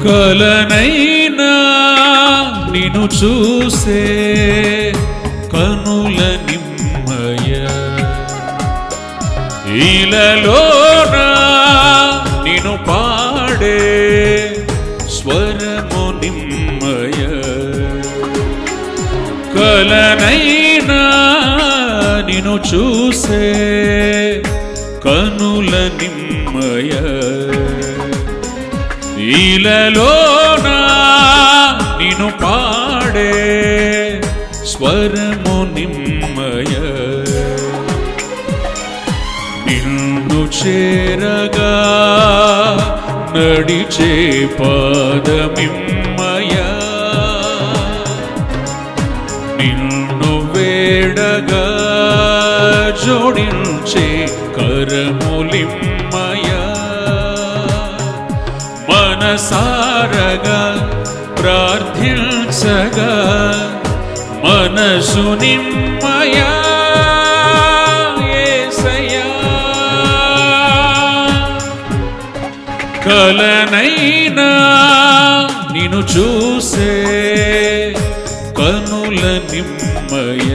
కలనైనా నిన్ను చూసే కనుల నిమ్మయ ఇలలోనా నిన్ను పాడే స్వరము నిమ్మయ కలనైనా నిన్ను చూసే కనుల నిమ్మయ ఇలలోనా నిన్ను పాడే స్వరము నిమ్మయ నిన్ను చేరగా నడిచే పాదమిమ్మయ నిన్ను వేడగా జోడించే కరములిమ్మయ మనసారగా ప్రార్థించగా మనసు నిమ్మయ యేసయ్యా కలనైనా నిన్ను చూసే కనుల నిమ్మయ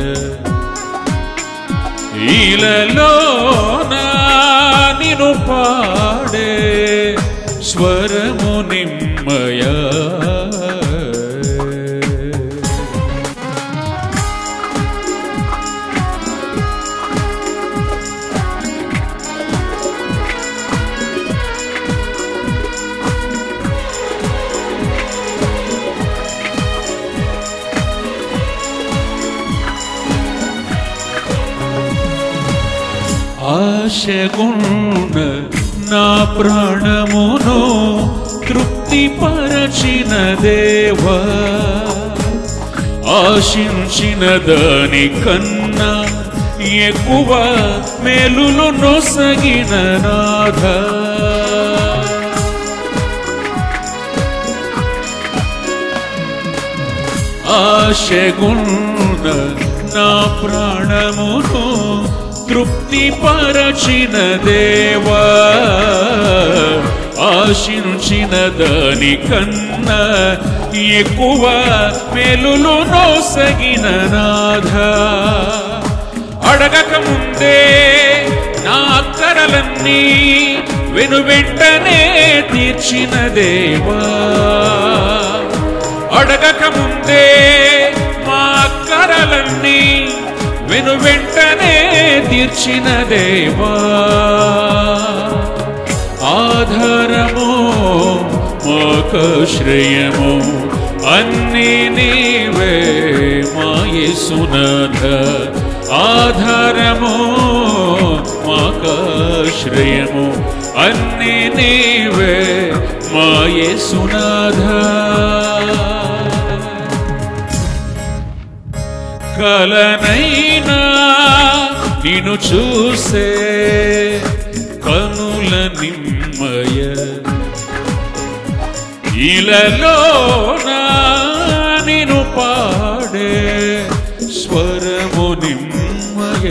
ఇలలోనా నిన్ను పాడే స్వరము నిమ్మయ ఆశగుణ నా ప్రాణమును తృప్తిపరచిన దేవా ఆశించిన దాని కన్నా ఎక్కువ మేలులు నొసగిన నాథా ఆశగుణ నా ప్రాణమును తృప్తిపరచిన దేవా ఆశించిన దాని కన్నా ఎక్కువ మేలులు నొసగిన నాథా అడగక ముందే నా అక్కరలన్నీ వెనువెంటనే తీర్చిన దేవా అడగక ముందే మా అక్కరలన్నీ వెనువెంటనే తీర్చిన దేవా ఆధారము మోకాశ్రయము అన్నీ నీవే మా యేసునాథ ఆధారము మోకాశ్రయము అన్నీ నీవే మా యేసునాథ కలనైనా నిన్ను చూసే కనుల నిమ్మయ ఇలలోనా నిన్ను పాడే స్వరము నిమ్మయ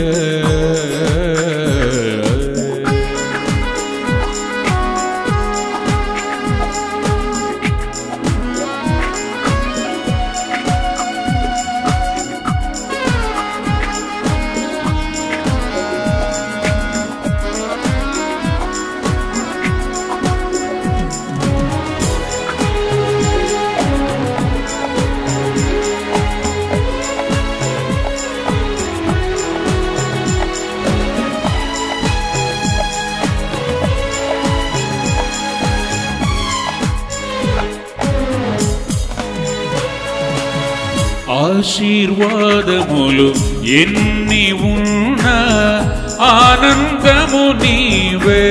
ఆశీర్వాదములు ఎన్ని ఉన్నా ఆనందము నీవే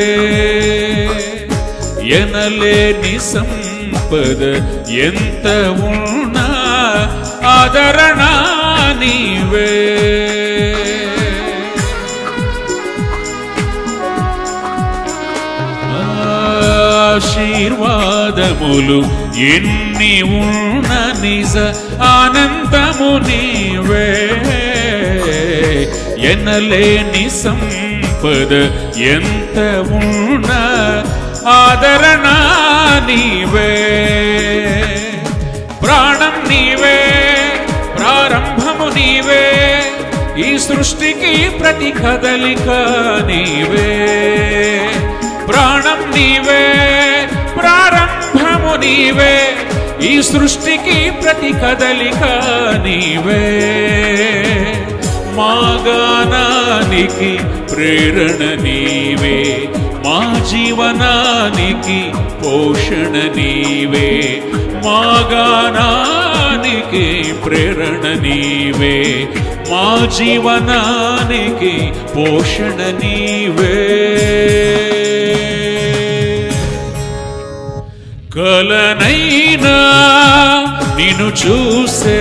ఎనలేని సంపద ఎంత ఉన్నా ఆదరణ నీవే ఆశీర్వాదములు ఎన్ని ఉన్న నిజ ఆనందము నీవే ఎనలేని సంపద ఎంత ఉన్న ఆదరణ నీవే, ప్రాణం నీవే, ప్రారంభము నీవే, ఈ సృష్టికి ప్రతి కదలిక నీవే. ప్రాణం నీవే, ప్రారంభము నీవే, ఈ సృష్టికి ప్రతి కదలిక నీవే. మా గానానికి ప్రేరణ నీవే, మా జీవనానికి పోషణ నీవే. మా గానానికి ప్రేరణ నీవే, మా జీవనానికి పోషణ నీవే. కలనైనా నిన్ను చూసే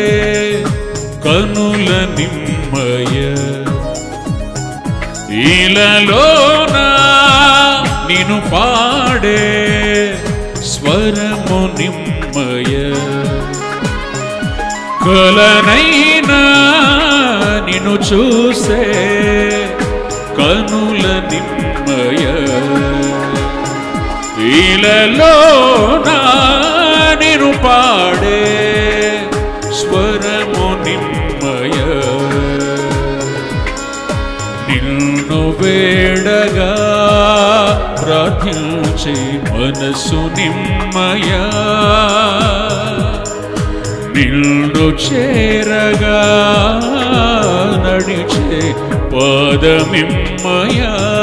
కనుల నిమ్మయ, ఇలలోనా నిన్ను పాడే స్వరము నిమ్మయ. కలనైనా నిన్ను చూసే కనుల నిమ్మయ, ఇలలోనా నిన్ను పాడే స్వరము నిమ్మయ. నిన్ను వేడగా ప్రార్థించే మనసు నిమ్మయ, నిన్ను చేరగా నడిచే పాదమిమ్మయ.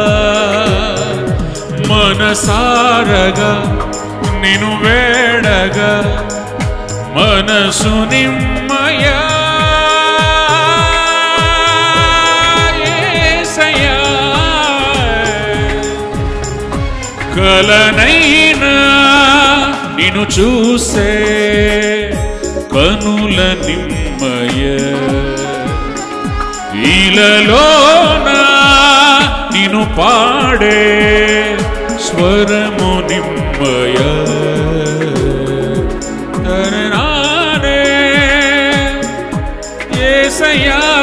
మనసారగా నిన్ను వేడగా మనసు నిమ్మయ. యేసయ్యా కలనైనా నిన్ను చూసే కనుల నిమ్మయ, ఇలలోనా నిన్ను పాడే స్వరము నిమ్మయ. తననానే యేసయ్యా